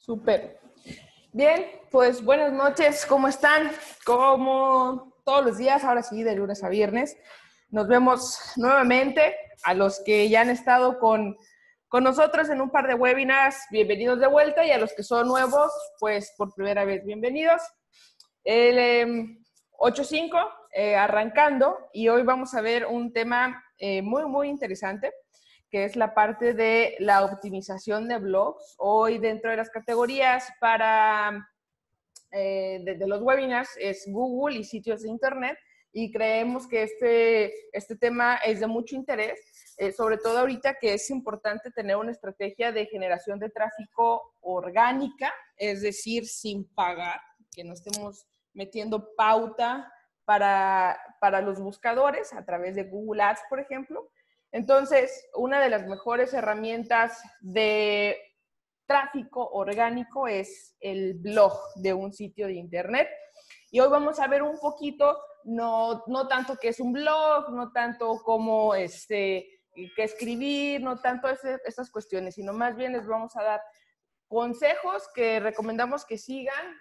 Súper. Bien, pues buenas noches, ¿cómo están? Como todos los días, ahora sí, de lunes a viernes, nos vemos nuevamente. A los que ya han estado con nosotros en un par de webinars, bienvenidos de vuelta, y a los que son nuevos, pues por primera vez, bienvenidos. El 8.5, arrancando, y hoy vamos a ver un tema muy interesante, que es la parte de la optimización de blogs. Hoy dentro de las categorías para de los webinars es Google y sitios de Internet, y creemos que este tema es de mucho interés, sobre todo ahorita que es importante tener una estrategia de generación de tráfico orgánica, es decir, sin pagar, que no estemos metiendo pauta para los buscadores a través de Google Ads, por ejemplo. Entonces, una de las mejores herramientas de tráfico orgánico es el blog de un sitio de internet. Y hoy vamos a ver un poquito, no tanto qué es un blog, no tanto cómo qué escribir, no tanto esas cuestiones, sino más bien les vamos a dar consejos que recomendamos que sigan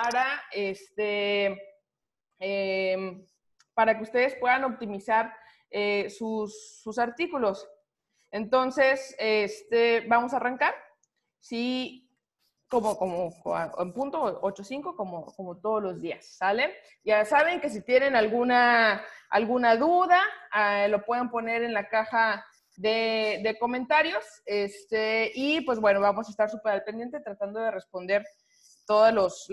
para que ustedes puedan optimizar sus artículos. Entonces, vamos a arrancar. Sí, como en punto 8.5, como todos los días, ¿sale? Ya saben que si tienen alguna duda, lo pueden poner en la caja de comentarios, y pues bueno, vamos a estar súper al pendiente tratando de responder todas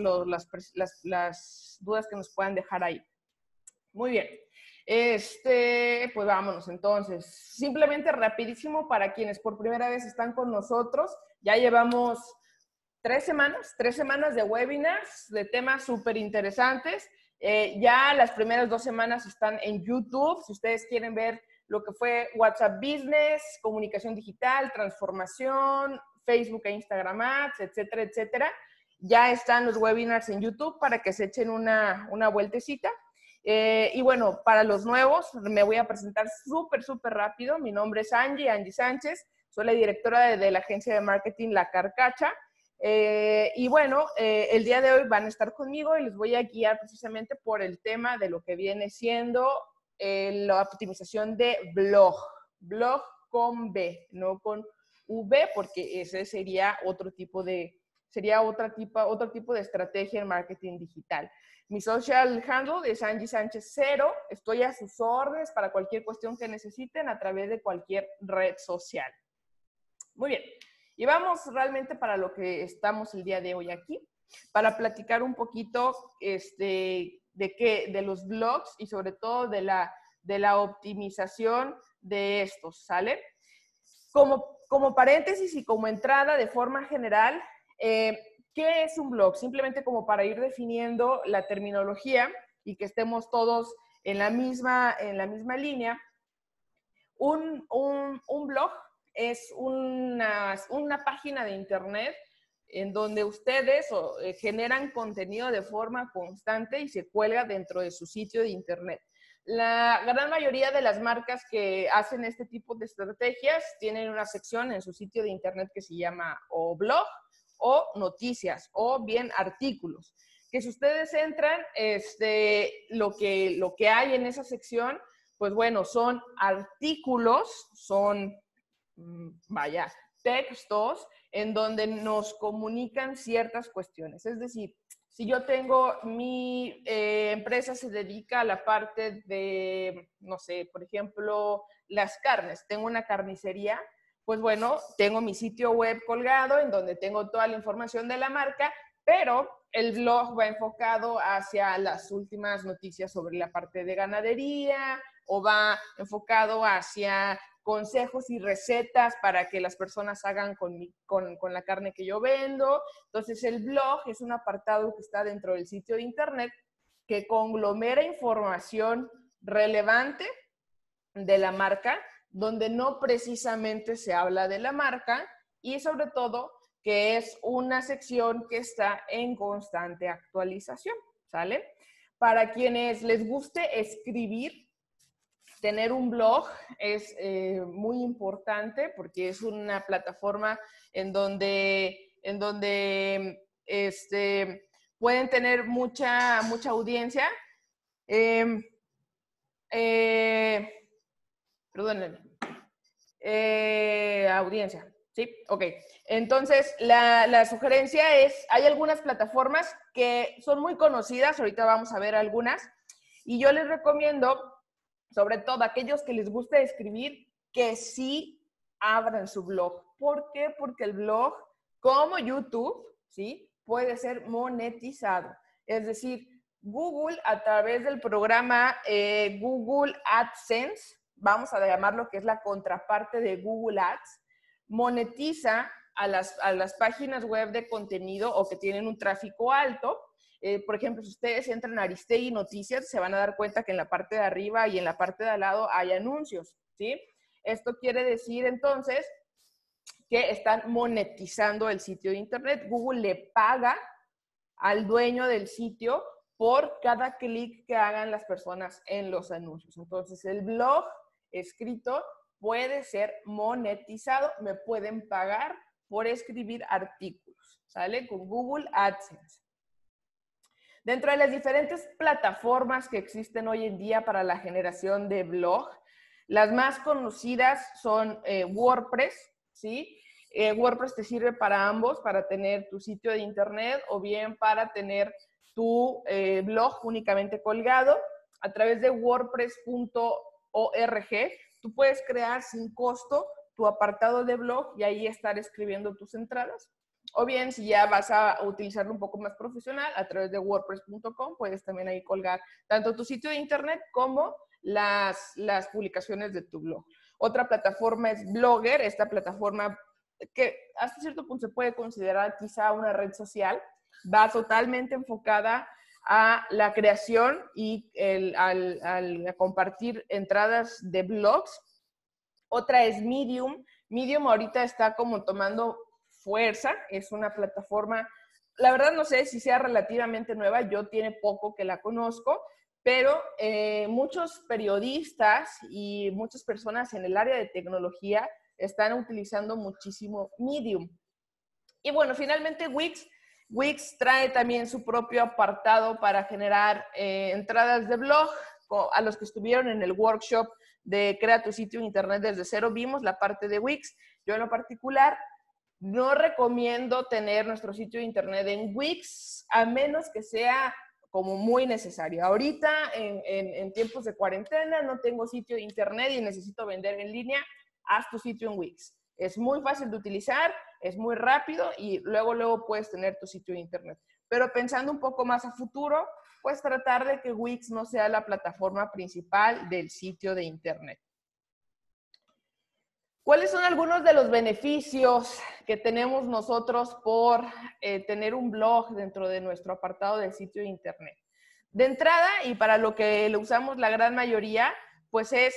las dudas que nos puedan dejar ahí. Muy bien. Pues vámonos entonces. Simplemente rapidísimo para quienes por primera vez están con nosotros. Ya llevamos 3 semanas de webinars de temas súper interesantes. Ya las primeras 2 semanas están en YouTube. Si ustedes quieren ver lo que fue WhatsApp Business, comunicación digital, transformación, Facebook e Instagram Ads, etcétera, etcétera. Ya están los webinars en YouTube para que se echen una vueltecita. Y bueno, para los nuevos, me voy a presentar súper rápido. Mi nombre es Angie Sánchez. Soy la directora de la agencia de marketing La Carcacha. Y bueno, el día de hoy van a estar conmigo y les voy a guiar precisamente por el tema de lo que viene siendo la optimización de blog. Blog con B, no con V, porque ese sería otro tipo de estrategia en marketing digital. Mi social handle es Angie Sánchez 0. Estoy a sus órdenes para cualquier cuestión que necesiten a través de cualquier red social. Muy bien. Y vamos realmente para lo que estamos el día de hoy aquí, para platicar un poquito de los blogs y sobre todo de la optimización de estos, ¿sale? Como paréntesis y como entrada de forma general, ¿qué es un blog? Simplemente como para ir definiendo la terminología y que estemos todos en la misma línea. Un blog es una página de internet en donde ustedes generan contenido de forma constante y se cuelga dentro de su sitio de internet. La gran mayoría de las marcas que hacen este tipo de estrategias tienen una sección en su sitio de internet que se llama o blog o noticias o bien artículos. Que si ustedes entran, lo que hay en esa sección, pues bueno, son artículos, son, textos en donde nos comunican ciertas cuestiones. Es decir, si yo tengo mi empresa se dedica a la parte de, no sé, por ejemplo, las carnes, tengo una carnicería, pues bueno, tengo mi sitio web colgado en donde tengo toda la información de la marca, pero el blog va enfocado hacia las últimas noticias sobre la parte de ganadería o va enfocado hacia consejos y recetas para que las personas hagan con la carne que yo vendo. Entonces, el blog es un apartado que está dentro del sitio de internet que conglomera información relevante de la marca, donde no precisamente se habla de la marca y sobre todo que es una sección que está en constante actualización, ¿sale? Para quienes les guste escribir, tener un blog es muy importante porque es una plataforma en donde en donde pueden tener mucha audiencia. Perdónenme. Audiencia, ¿sí? Ok. Entonces, la sugerencia es, hay algunas plataformas que son muy conocidas, ahorita vamos a ver algunas, y yo les recomiendo, sobre todo a aquellos que les gusta escribir, que sí abran su blog. ¿Por qué? Porque el blog, como YouTube, ¿sí?, puede ser monetizado. Es decir, Google, a través del programa Google AdSense, vamos a llamarlo que es la contraparte de Google Ads, monetiza a las páginas web de contenido o que tienen un tráfico alto. Por ejemplo, si ustedes entran a Aristegui Noticias, se van a dar cuenta que en la parte de arriba y en la parte de al lado hay anuncios, ¿sí? Esto quiere decir, entonces, que están monetizando el sitio de Internet. Google le paga al dueño del sitio por cada clic que hagan las personas en los anuncios. Entonces, el blog escrito puede ser monetizado. Me pueden pagar por escribir artículos, ¿sale? Con Google AdSense. Dentro de las diferentes plataformas que existen hoy en día para la generación de blog, las más conocidas son WordPress, ¿sí? WordPress te sirve para ambos, para tener tu sitio de internet o bien para tener tu blog únicamente colgado. A través de wordpress.org, tú puedes crear sin costo tu apartado de blog y ahí estar escribiendo tus entradas. O bien, si ya vas a utilizarlo un poco más profesional, a través de wordpress.com puedes también ahí colgar tanto tu sitio de internet como las publicaciones de tu blog. Otra plataforma es Blogger, esta plataforma que hasta cierto punto se puede considerar quizá una red social, va totalmente enfocada a la creación y al compartir entradas de blogs. Otra es Medium. Medium ahorita está como tomando fuerza, es una plataforma, la verdad no sé si sea relativamente nueva, yo tiene poco que la conozco, pero muchos periodistas y muchas personas en el área de tecnología están utilizando muchísimo Medium. Y bueno, finalmente Wix. Wix trae también su propio apartado para generar entradas de blog. A los que estuvieron en el workshop de Crea tu sitio en internet desde cero, vimos la parte de Wix. Yo en lo particular no recomiendo tener nuestro sitio de internet en Wix, a menos que sea como muy necesario. Ahorita, en tiempos de cuarentena, no tengo sitio de internet y necesito vender en línea, haz tu sitio en Wix. Es muy fácil de utilizar, es muy rápido y luego puedes tener tu sitio de internet. Pero pensando un poco más a futuro, pues tratar de que Wix no sea la plataforma principal del sitio de internet. ¿Cuáles son algunos de los beneficios que tenemos nosotros por tener un blog dentro de nuestro apartado del sitio de internet? De entrada, y para lo que lo usamos la gran mayoría, pues es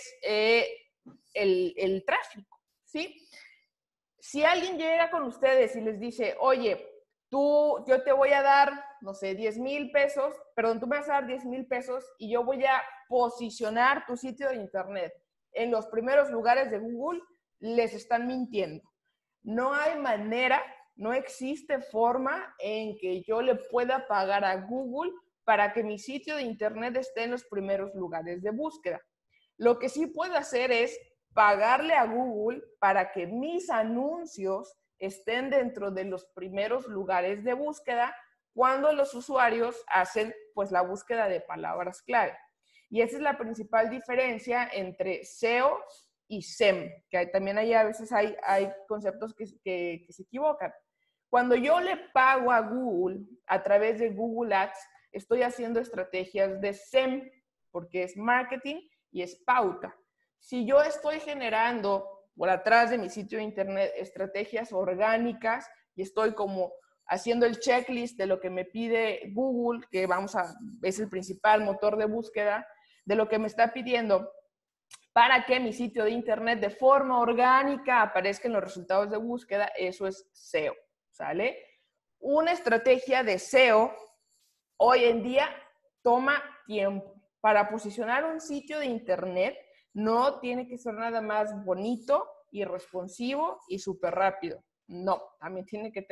el tráfico, ¿sí? Si alguien llega con ustedes y les dice, oye, yo te voy a dar, no sé, 10,000 pesos, perdón, tú me vas a dar 10,000 pesos y yo voy a posicionar tu sitio de internet en los primeros lugares de Google, les están mintiendo. No hay manera, no existe forma en que yo le pueda pagar a Google para que mi sitio de internet esté en los primeros lugares de búsqueda. Lo que sí puedo hacer es pagarle a Google para que mis anuncios estén dentro de los primeros lugares de búsqueda cuando los usuarios hacen pues la búsqueda de palabras clave. Y esa es la principal diferencia entre SEO y SEM, que también ahí a veces hay conceptos que se equivocan. Cuando yo le pago a Google a través de Google Ads, estoy haciendo estrategias de SEM, porque es marketing y es pauta. Si yo estoy generando por atrás de mi sitio de internet estrategias orgánicas y estoy como haciendo el checklist de lo que me pide Google, que es el principal motor de búsqueda, de lo que me está pidiendo para que mi sitio de internet de forma orgánica aparezca en los resultados de búsqueda, eso es SEO, ¿sale? Una estrategia de SEO hoy en día toma tiempo. Para posicionar un sitio de internet no tiene que ser nada más bonito y responsivo y súper rápido. No, también tiene que tener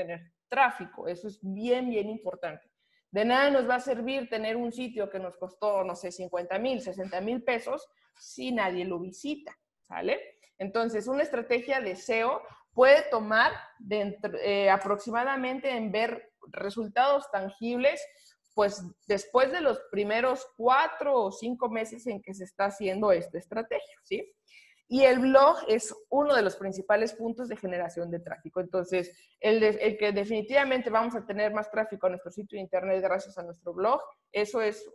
tráfico. Eso es bien, bien importante. De nada nos va a servir tener un sitio que nos costó, no sé, 50,000, 60,000 pesos si nadie lo visita, ¿sale? Entonces, una estrategia de SEO puede tomar aproximadamente en ver resultados tangibles, pues después de los primeros 4 o 5 meses en que se está haciendo esta estrategia, ¿sí? Y el blog es uno de los principales puntos de generación de tráfico. Entonces, el que definitivamente vamos a tener más tráfico a nuestro sitio de internet gracias a nuestro blog, eso es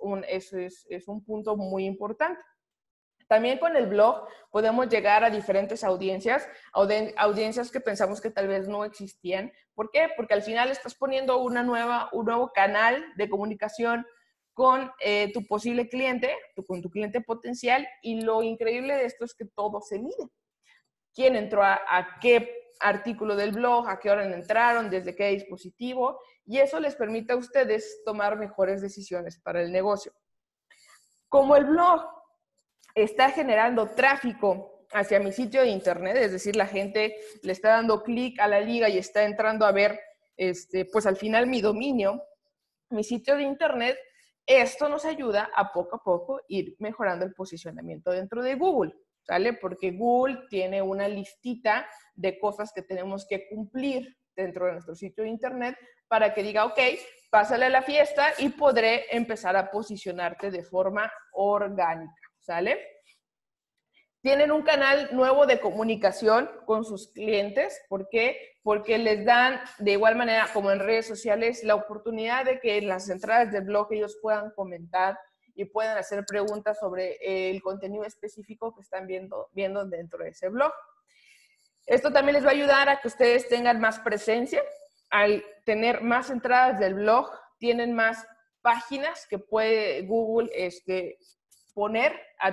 un punto muy importante. También con el blog podemos llegar a diferentes audiencias, audiencias que pensamos que tal vez no existían. ¿Por qué? Porque al final estás poniendo un nuevo canal de comunicación con tu posible cliente, con tu cliente potencial, y lo increíble de esto es que todo se mide. ¿Quién entró a qué artículo del blog, a qué hora entraron, desde qué dispositivo? Y eso les permite a ustedes tomar mejores decisiones para el negocio. Como el blog está generando tráfico hacia mi sitio de internet, es decir, la gente le está dando clic a la liga y está entrando a ver, pues al final mi dominio, mi sitio de internet, esto nos ayuda a poco ir mejorando el posicionamiento dentro de Google, ¿sale? Porque Google tiene una listita de cosas que tenemos que cumplir dentro de nuestro sitio de internet para que diga, ok, pásale a la fiesta y podré empezar a posicionarte de forma orgánica, ¿sale? Tienen un canal nuevo de comunicación con sus clientes. ¿Por qué? Porque les dan, de igual manera como en redes sociales, la oportunidad de que en las entradas del blog ellos puedan comentar y puedan hacer preguntas sobre el contenido específico que están viendo dentro de ese blog. Esto también les va a ayudar a que ustedes tengan más presencia. Al tener más entradas del blog, tienen más páginas que puede Google poner a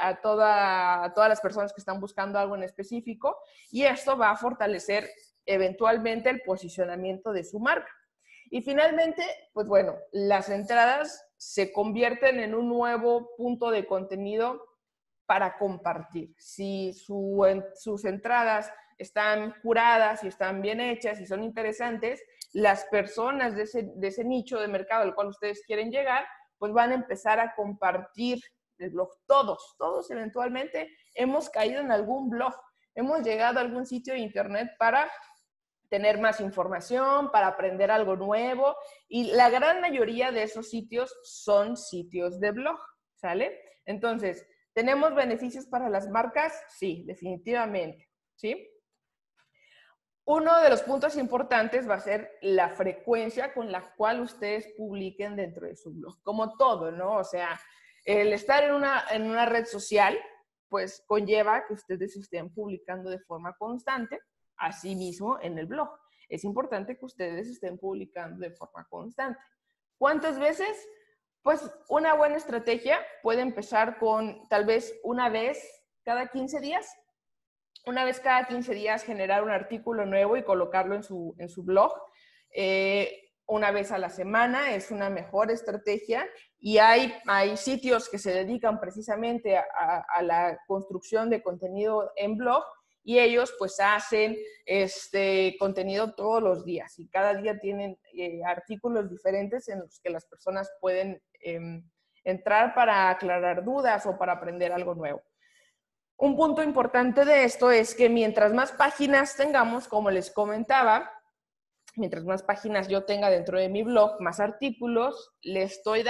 todas las personas que están buscando algo en específico, y esto va a fortalecer eventualmente el posicionamiento de su marca. Y finalmente, pues bueno, las entradas se convierten en un nuevo punto de contenido para compartir. Si sus entradas están curadas y están bien hechas y son interesantes, las personas de ese nicho de mercado al cual ustedes quieren llegar, pues van a empezar a compartir el blog. Todos eventualmente hemos caído en algún blog, hemos llegado a algún sitio de internet para tener más información, para aprender algo nuevo, y la gran mayoría de esos sitios son sitios de blog, ¿sale? Entonces, ¿tenemos beneficios para las marcas? Sí, definitivamente, ¿sí? Uno de los puntos importantes va a ser la frecuencia con la cual ustedes publiquen dentro de su blog. Como todo, ¿no? O sea, el estar en una red social, pues conlleva que ustedes estén publicando de forma constante, así mismo en el blog. Es importante que ustedes estén publicando de forma constante. ¿Cuántas veces? Pues una buena estrategia puede empezar con tal vez una vez cada 15 días. Una vez cada 15 días generar un artículo nuevo y colocarlo en su blog. Una vez a la semana es una mejor estrategia, y hay sitios que se dedican precisamente a la construcción de contenido en blog, y ellos pues hacen contenido todos los días, y cada día tienen artículos diferentes en los que las personas pueden entrar para aclarar dudas o para aprender algo nuevo. Un punto importante de esto es que mientras más páginas tengamos, como les comentaba, mientras más páginas yo tenga dentro de mi blog, más artículos, me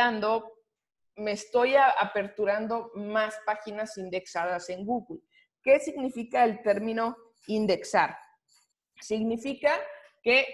estoy aperturando más páginas indexadas en Google. ¿Qué significa el término indexar? Significa que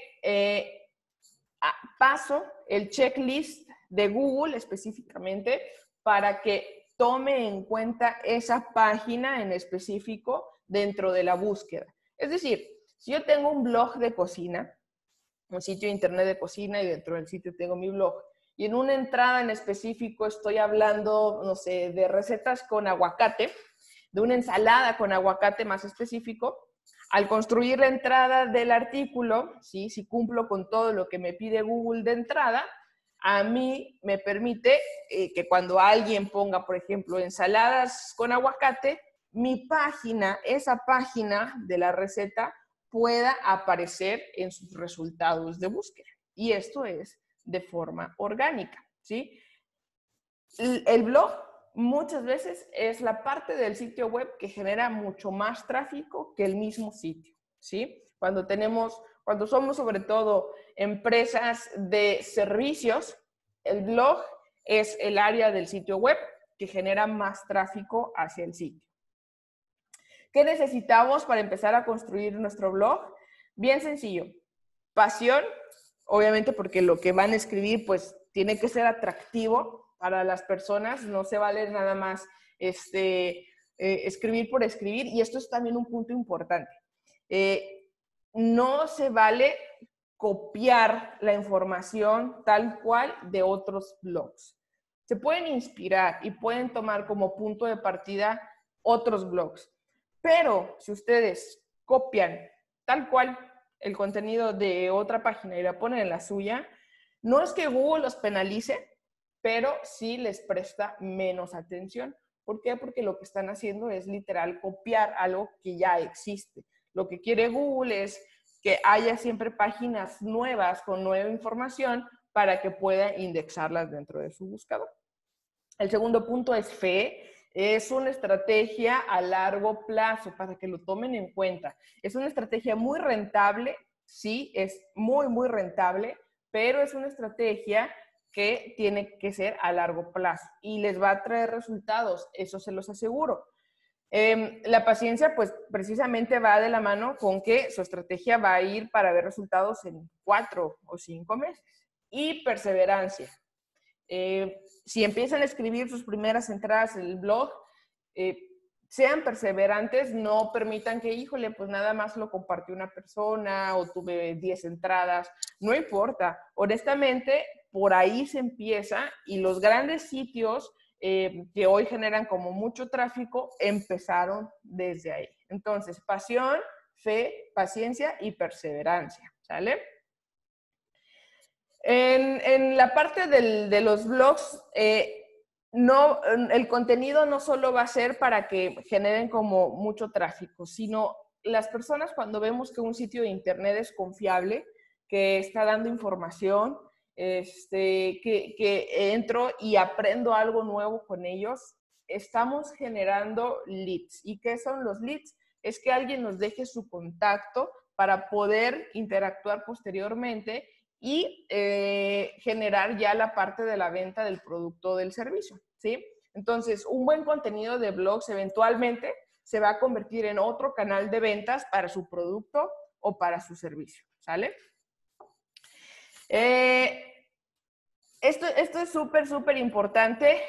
paso el checklist de Google específicamente para que tome en cuenta esa página en específico dentro de la búsqueda. Es decir, si yo tengo un blog de cocina, un sitio de internet de cocina, y dentro del sitio tengo mi blog, y en una entrada en específico estoy hablando, no sé, de recetas con aguacate, de una ensalada con aguacate más específico, al construir la entrada del artículo, ¿sí? Si cumplo con todo lo que me pide Google de entrada, a mí me permite que cuando alguien ponga, por ejemplo, ensaladas con aguacate, mi página, esa página de la receta, pueda aparecer en sus resultados de búsqueda. Y esto es de forma orgánica, ¿sí? El blog muchas veces es la parte del sitio web que genera mucho más tráfico que el mismo sitio, ¿sí? Cuando somos sobre todo empresas de servicios, el blog es el área del sitio web que genera más tráfico hacia el sitio. ¿Qué necesitamos para empezar a construir nuestro blog? Bien sencillo. Pasión, obviamente porque lo que van a escribir pues tiene que ser atractivo para las personas, no se vale nada más escribir por escribir, y esto es también un punto importante. No se vale copiar la información tal cual de otros blogs. Se pueden inspirar y pueden tomar como punto de partida otros blogs, pero si ustedes copian tal cual el contenido de otra página y la ponen en la suya, no es que Google los penalice, pero sí les presta menos atención. ¿Por qué? Porque lo que están haciendo es literal copiar algo que ya existe. Lo que quiere Google es que haya siempre páginas nuevas con nueva información para que pueda indexarlas dentro de su buscador. El segundo punto es fe. Es una estrategia a largo plazo para que lo tomen en cuenta. Es una estrategia muy rentable, sí, es muy, muy rentable, pero es una estrategia que tiene que ser a largo plazo y les va a traer resultados, eso se los aseguro. La paciencia, pues precisamente va de la mano con que su estrategia va a ir para ver resultados en 4 o 5 meses. Y perseverancia. Si empiezan a escribir sus primeras entradas en el blog, sean perseverantes, no permitan que, híjole, pues nada más lo compartió una persona o tuve 10 entradas, no importa. Honestamente, por ahí se empieza y los grandes sitios que hoy generan como mucho tráfico empezaron desde ahí. Entonces, pasión, fe, paciencia y perseverancia, ¿sale? En la parte de los blogs, el contenido no solo va a ser para que generen como mucho tráfico, sino las personas cuando vemos que un sitio de internet es confiable, que está dando información, que entro y aprendo algo nuevo con ellos, estamos generando leads. ¿Y qué son los leads? Es que alguien nos deje su contacto para poder interactuar posteriormente y generar ya la parte de la venta del producto o del servicio, ¿sí? Entonces, un buen contenido de blogs eventualmente se va a convertir en otro canal de ventas para su producto o para su servicio, ¿sale? Esto es súper, súper importante.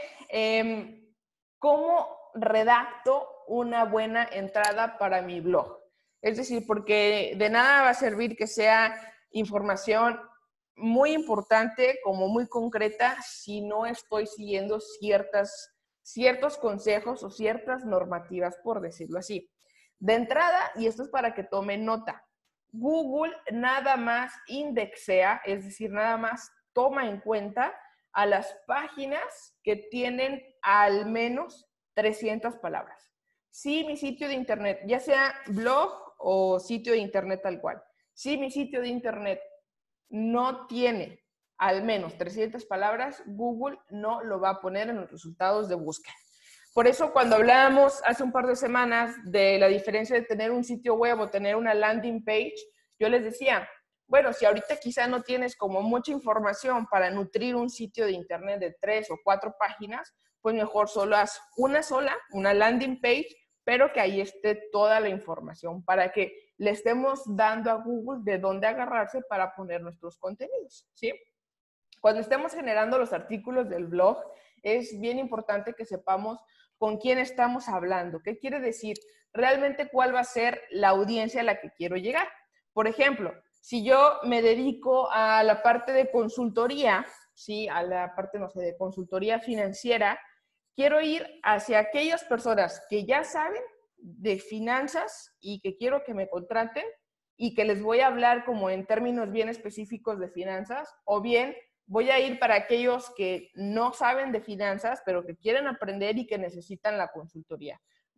¿Cómo redacto una buena entrada para mi blog? Es decir, porque de nada va a servir que sea información muy importante, como muy concreta, si no estoy siguiendo ciertos consejos o ciertas normativas, por decirlo así. De entrada, y esto es para que tomen nota, Google nada más indexea, es decir, nada más toma en cuenta a las páginas que tienen al menos 300 palabras. Si mi sitio de internet, ya sea blog o sitio de internet tal cual, si mi sitio de internet no tiene al menos 300 palabras, Google no lo va a poner en los resultados de búsqueda. Por eso cuando hablábamos hace un par de semanas de la diferencia de tener un sitio web o tener una landing page, yo les decía, bueno, si ahorita quizá no tienes como mucha información para nutrir un sitio de internet de 3 o 4 páginas, pues mejor solo haz una landing page, pero que ahí esté toda la información para que le estemos dando a Google de dónde agarrarse para poner nuestros contenidos, ¿sí? Cuando estemos generando los artículos del blog, es bien importante que sepamos con quién estamos hablando. ¿Qué quiere decir? Realmente cuál va a ser la audiencia a la que quiero llegar. Por ejemplo, si yo me dedico a la parte de consultoría, ¿sí? A la parte, no sé, de consultoría financiera, quiero ir hacia aquellas personas que ya saben de finanzas y que quiero que me contraten y que les voy a hablar como en términos bien específicos de finanzas, o bien voy a ir para aquellos que no saben de finanzas, pero que quieren aprender y que necesitan la consultoría.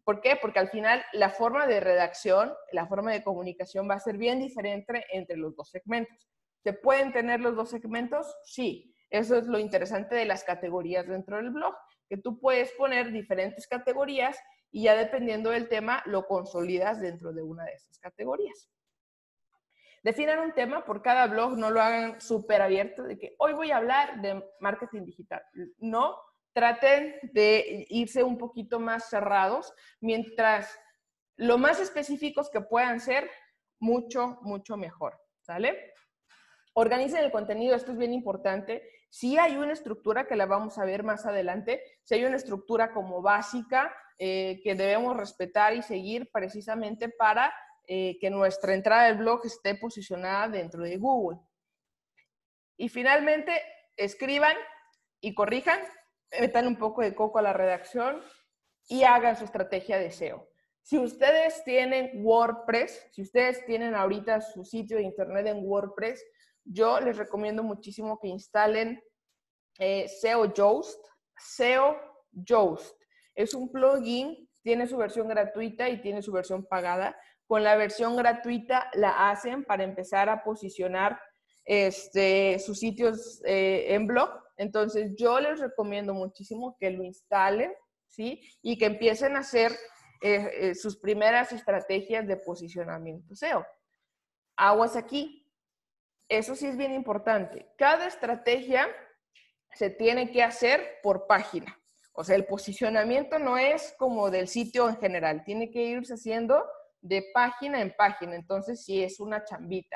¿Por qué? Porque al final la forma de redacción, la forma de comunicación va a ser bien diferente entre los dos segmentos. ¿Se pueden tener los dos segmentos? Sí. Eso es lo interesante de las categorías dentro del blog, que tú puedes poner diferentes categorías y ya dependiendo del tema lo consolidas dentro de una de esas categorías. Definan un tema por cada blog, no lo hagan súper abierto de que hoy voy a hablar de marketing digital. No, traten de irse un poquito más cerrados, mientras lo más específicos que puedan ser, mucho, mucho mejor, ¿sale? Organicen el contenido, esto es bien importante. Sí hay una estructura que la vamos a ver más adelante, sí hay una estructura como básica que debemos respetar y seguir precisamente para que nuestra entrada del blog esté posicionada dentro de Google. Y finalmente, escriban y corrijan, metan un poco de coco a la redacción y hagan su estrategia de SEO. Si ustedes tienen WordPress, si ustedes tienen ahorita su sitio de internet en WordPress, yo les recomiendo muchísimo que instalen SEO Yoast. SEO Yoast es un plugin, tiene su versión gratuita y tiene su versión pagada. Con la versión gratuita la hacen para empezar a posicionar sus sitios en blog. Entonces yo les recomiendo muchísimo que lo instalen, ¿sí? Y que empiecen a hacer sus primeras estrategias de posicionamiento SEO. Aguas aquí. Eso sí es bien importante. Cada estrategia se tiene que hacer por página. O sea, el posicionamiento no es como del sitio en general. Tiene que irse haciendo de página en página. Entonces, sí es una chambita.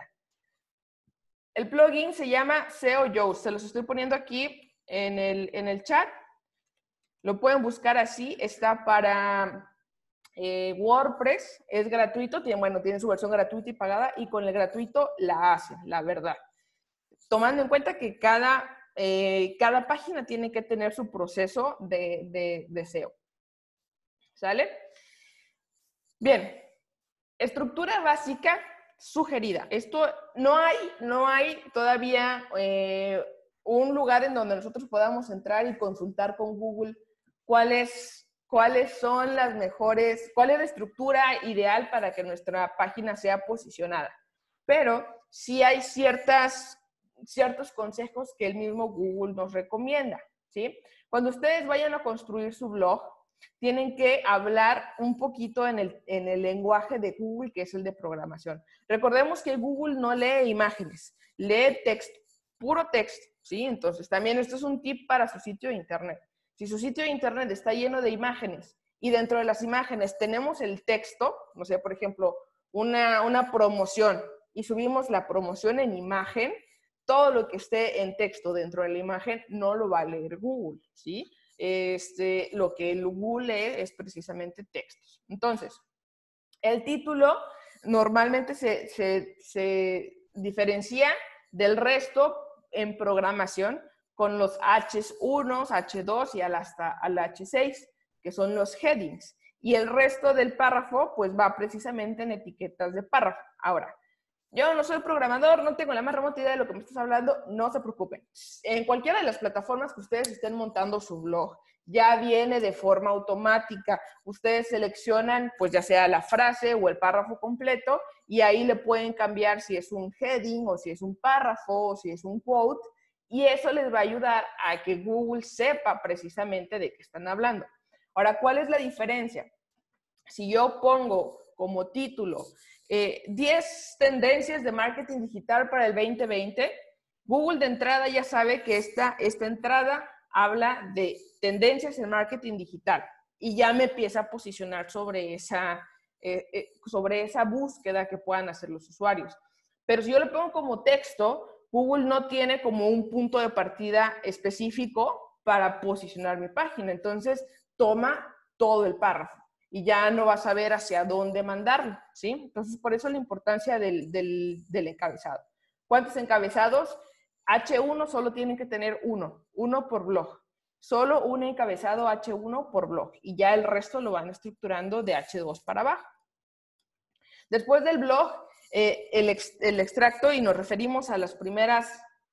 El plugin se llama SEO Yoast. Se los estoy poniendo aquí en el chat. Lo pueden buscar así. Está para WordPress. Es gratuito. Tiene su versión gratuita y pagada. Y con el gratuito la hacen, la verdad. Tomando en cuenta que cada página tiene que tener su proceso de SEO. ¿Sale? Bien. Estructura básica sugerida. Esto no hay todavía un lugar en donde nosotros podamos entrar y consultar con Google cuáles son las mejores, cuál es la estructura ideal para que nuestra página sea posicionada. Pero sí hay ciertos consejos que el mismo Google nos recomienda, ¿sí? Cuando ustedes vayan a construir su blog, tienen que hablar un poquito en el lenguaje de Google, que es el de programación. Recordemos que Google no lee imágenes, lee texto, puro texto, ¿sí? Entonces, también esto es un tip para su sitio de internet. Si su sitio de internet está lleno de imágenes y dentro de las imágenes tenemos el texto, no sé, por ejemplo, una promoción y subimos la promoción en imagen, todo lo que esté en texto dentro de la imagen no lo va a leer Google, ¿sí? Lo que el Google lee es precisamente textos. Entonces, el título normalmente se diferencia del resto en programación con los H1, H2 y hasta al H6, que son los headings. Y el resto del párrafo, pues va precisamente en etiquetas de párrafo. Ahora, yo no soy programador, no tengo la más remota idea de lo que me estás hablando, no se preocupen. En cualquiera de las plataformas que ustedes estén montando su blog, ya viene de forma automática. Ustedes seleccionan, pues ya sea la frase o el párrafo completo, y ahí le pueden cambiar si es un heading o si es un párrafo o si es un quote, y eso les va a ayudar a que Google sepa precisamente de qué están hablando. Ahora, ¿cuál es la diferencia? Si yo pongo como título 10 tendencias de marketing digital para el 2020, Google de entrada ya sabe que esta entrada habla de tendencias en marketing digital y ya me empieza a posicionar sobre esa búsqueda que puedan hacer los usuarios. Pero si yo le pongo como texto, Google no tiene como un punto de partida específico para posicionar mi página. Entonces, toma todo el párrafo y ya no vas a ver hacia dónde mandarlo, ¿sí? Entonces, por eso la importancia del encabezado. ¿Cuántos encabezados? H1 solo tienen que tener uno por blog. Solo un encabezado H1 por blog y ya el resto lo van estructurando de H2 para abajo. Después del blog, el extracto, y nos referimos a las primeras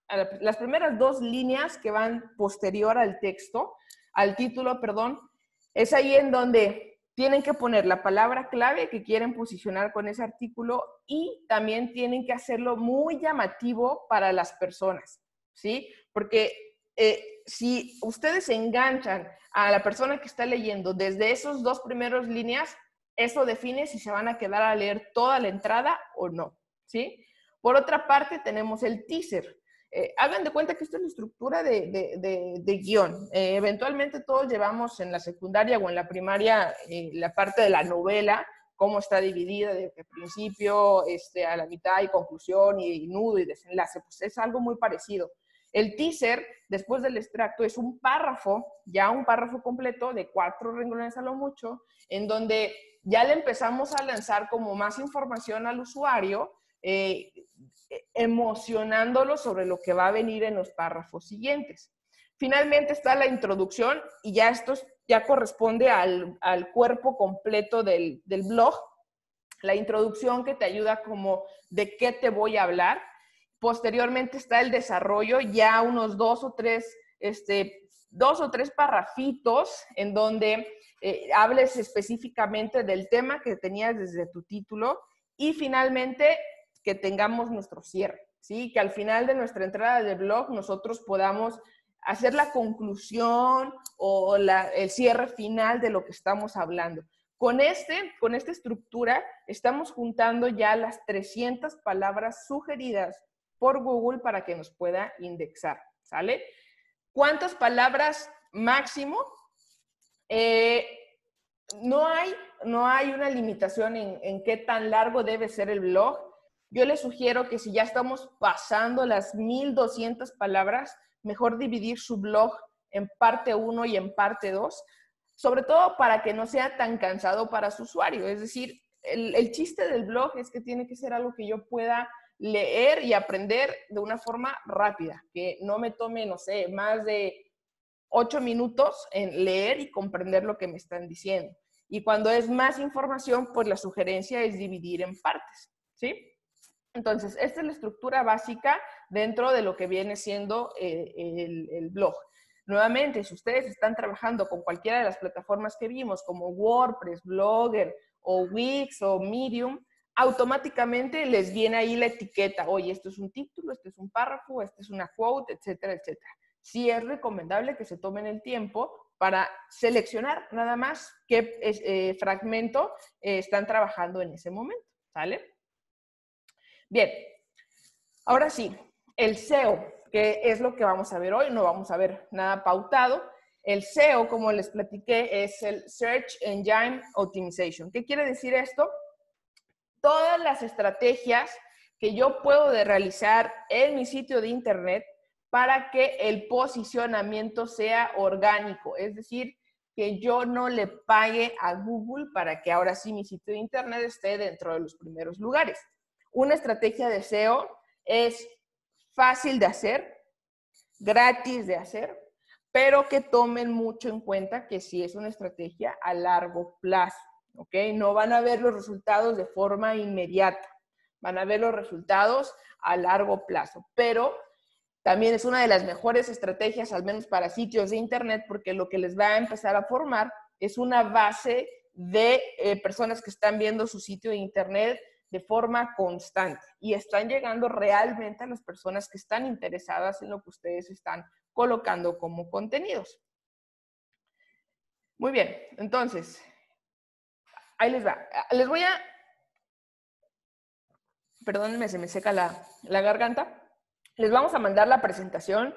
2 líneas que van posterior al texto, al título, perdón, es ahí en donde tienen que poner la palabra clave que quieren posicionar con ese artículo y también tienen que hacerlo muy llamativo para las personas, ¿sí? Porque si ustedes enganchan a la persona que está leyendo desde esos dos primeros líneas, eso define si se van a quedar a leer toda la entrada o no, ¿sí? Por otra parte, tenemos el teaser. Hagan de cuenta que esta es la estructura de guión. Eventualmente todos llevamos en la secundaria o en la primaria la parte de la novela, cómo está dividida de principio a la mitad y conclusión y nudo y desenlace. Pues es algo muy parecido. El teaser, después del extracto, es un párrafo, ya un párrafo completo de 4 renglones a lo mucho, en donde ya le empezamos a lanzar como más información al usuario, emocionándolo sobre lo que va a venir en los párrafos siguientes. Finalmente está la introducción y ya esto ya corresponde al cuerpo completo del blog. La introducción que te ayuda como de qué te voy a hablar. Posteriormente está el desarrollo, ya unos dos o tres parrafitos en donde hables específicamente del tema que tenías desde tu título y finalmente que tengamos nuestro cierre, ¿sí? Que al final de nuestra entrada de blog nosotros podamos hacer la conclusión o el cierre final de lo que estamos hablando. Con esta estructura estamos juntando ya las 300 palabras sugeridas por Google para que nos pueda indexar, ¿sale? ¿Cuántas palabras máximo? No hay una limitación en qué tan largo debe ser el blog. Yo les sugiero que si ya estamos pasando las 1200 palabras, mejor dividir su blog en parte 1 y en parte 2, sobre todo para que no sea tan cansado para su usuario. Es decir, el chiste del blog es que tiene que ser algo que yo pueda leer y aprender de una forma rápida, que no me tome, no sé, más de 8 minutos en leer y comprender lo que me están diciendo. Y cuando es más información, pues la sugerencia es dividir en partes, ¿sí? Entonces, esta es la estructura básica dentro de lo que viene siendo el blog. Nuevamente, si ustedes están trabajando con cualquiera de las plataformas que vimos, como WordPress, Blogger, o Wix, o Medium, automáticamente les viene ahí la etiqueta. Oye, esto es un título, esto es un párrafo, esto es una quote, etcétera, etcétera. Sí es recomendable que se tomen el tiempo para seleccionar nada más qué fragmento están trabajando en ese momento, ¿sale? Bien, ahora sí, el SEO, que es lo que vamos a ver hoy, no vamos a ver nada pautado. El SEO, como les platiqué, es el Search Engine Optimization. ¿Qué quiere decir esto? Todas las estrategias que yo puedo realizar en mi sitio de internet para que el posicionamiento sea orgánico, es decir, que yo no le pague a Google para que ahora sí mi sitio de internet esté dentro de los primeros lugares. Una estrategia de SEO es fácil de hacer, gratis de hacer, pero que tomen mucho en cuenta que sí es una estrategia a largo plazo, ¿ok? No van a ver los resultados de forma inmediata, van a ver los resultados a largo plazo, pero también es una de las mejores estrategias, al menos para sitios de internet, porque lo que les va a empezar a formar es una base de personas que están viendo su sitio de internet de forma constante y están llegando realmente a las personas que están interesadas en lo que ustedes están colocando como contenidos. Muy bien, entonces, ahí les va. Les voy a... Perdónenme, se me seca la garganta. Les vamos a mandar la presentación,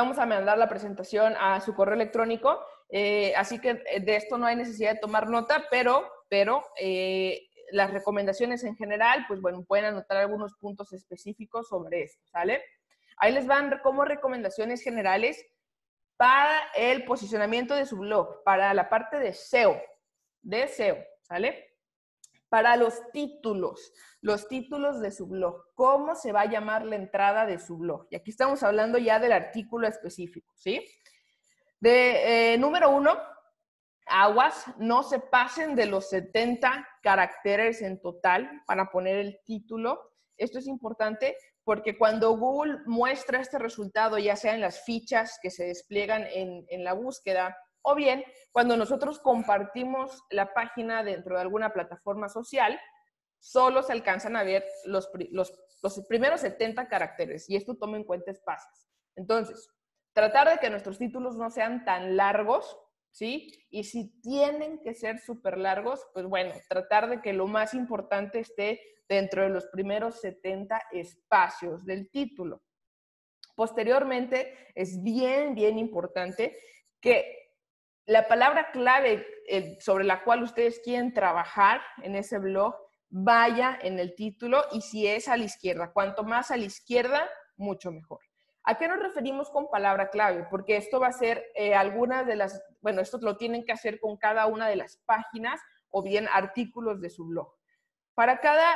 a su correo electrónico, así que de esto no hay necesidad de tomar nota, pero las recomendaciones en general, pues bueno, pueden anotar algunos puntos específicos sobre esto, ¿sale? Ahí les van como recomendaciones generales para el posicionamiento de su blog, para la parte de SEO, ¿sale? Para los títulos de su blog, ¿cómo se va a llamar la entrada de su blog? Y aquí estamos hablando ya del artículo específico, ¿sí? Número 1, aguas, no se pasen de los 70 caracteres en total para poner el título. Esto es importante porque cuando Google muestra este resultado, ya sea en las fichas que se despliegan en la búsqueda O bien, cuando nosotros compartimos la página dentro de alguna plataforma social, solo se alcanzan a ver los primeros 70 caracteres, y esto toma en cuenta espacios. Entonces, tratar de que nuestros títulos no sean tan largos, ¿sí? Y si tienen que ser súper largos, pues bueno, tratar de que lo más importante esté dentro de los primeros 70 espacios del título. Posteriormente, es bien, bien importante que la palabra clave sobre la cual ustedes quieren trabajar en ese blog vaya en el título, y si es a la izquierda, cuanto más a la izquierda, mucho mejor. ¿A qué nos referimos con palabra clave? Porque esto va a ser algunas de las, bueno, esto lo tienen que hacer con cada una de las páginas o bien artículos de su blog. Para cada,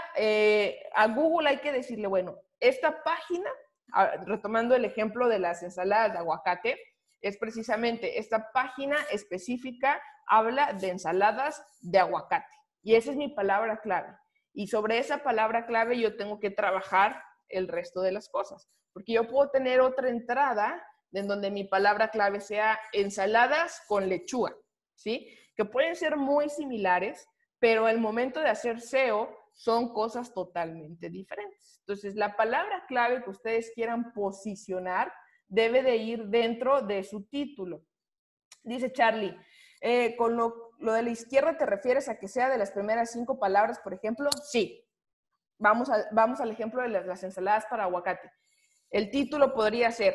a Google hay que decirle, bueno, esta página, retomando el ejemplo de las ensaladas de aguacate, es precisamente esta página específica habla de ensaladas de aguacate. Y esa es mi palabra clave. Y sobre esa palabra clave yo tengo que trabajar el resto de las cosas. Porque yo puedo tener otra entrada en donde mi palabra clave sea ensaladas con lechuga, ¿sí? Que pueden ser muy similares, pero al momento de hacer SEO son cosas totalmente diferentes. Entonces, la palabra clave que ustedes quieran posicionar debe de ir dentro de su título. Dice Charlie, con lo de la izquierda, ¿te refieres a que sea de las primeras 5 palabras, por ejemplo? Sí. Vamos al ejemplo de las ensaladas para aguacate. El título podría ser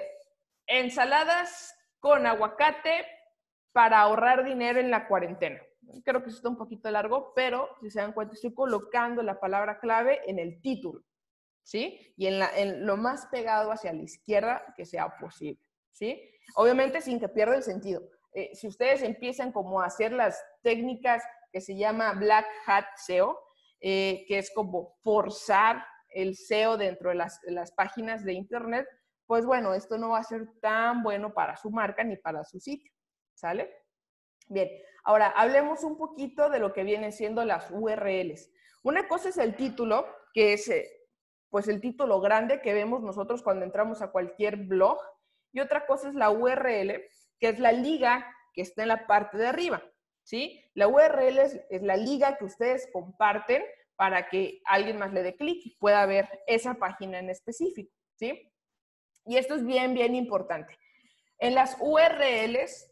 ensaladas con aguacate para ahorrar dinero en la cuarentena. Creo que eso está un poquito largo, pero si se dan cuenta, estoy colocando la palabra clave en el título, ¿sí? Y en lo más pegado hacia la izquierda que sea posible, ¿sí? Obviamente sin que pierda el sentido. Si ustedes empiezan como a hacer las técnicas que se llama Black Hat SEO, que es como forzar el SEO dentro de las páginas de internet, pues bueno, esto no va a ser tan bueno para su marca ni para su sitio, ¿sale? Bien, ahora hablemos un poquito de lo que vienen siendo las URLs. Una cosa es el título, que es pues el título grande que vemos nosotros cuando entramos a cualquier blog, y otra cosa es la URL, que es la liga que está en la parte de arriba, ¿sí? La URL es la liga que ustedes comparten para que alguien más le dé clic y pueda ver esa página en específico, ¿sí? Y esto es bien, bien importante. En las URLs,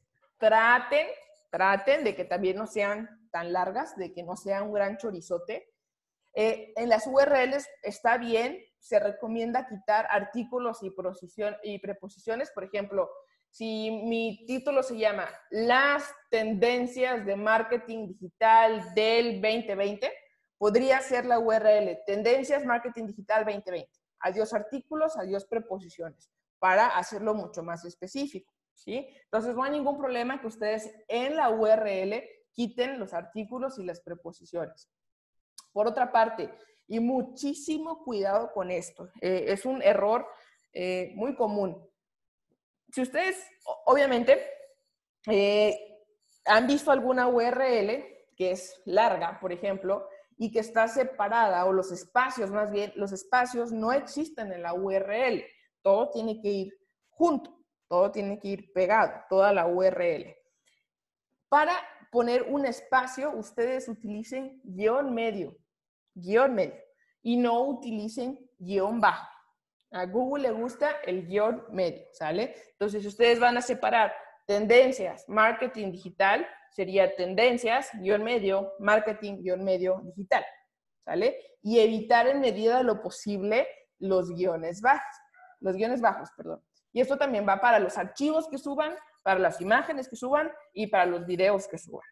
traten de que también no sean tan largas, de que no sea un gran chorizote. En las URLs está bien, se recomienda quitar artículos y preposiciones. Por ejemplo, si mi título se llama Las tendencias de marketing digital del 2020, podría ser la URL Tendencias Marketing Digital 2020. Adiós artículos, adiós preposiciones, para hacerlo mucho más específico, ¿sí? Entonces no hay ningún problema que ustedes en la URL quiten los artículos y las preposiciones. Por otra parte, y muchísimo cuidado con esto, es un error muy común. Si ustedes, obviamente, han visto alguna URL que es larga, por ejemplo, y que está separada, o los espacios, más bien, los espacios no existen en la URL. Todo tiene que ir junto, todo tiene que ir pegado, toda la URL. Para poner un espacio, ustedes utilicen guión medio, y no utilicen guión bajo. A Google le gusta el guión medio, ¿sale? Entonces, ustedes van a separar tendencias, marketing digital, sería tendencias, guión medio, marketing, guión medio, digital, ¿sale? Y evitar en medida de lo posible los guiones bajos, perdón. Y esto también va para los archivos que suban, para las imágenes que suban y para los videos que suban.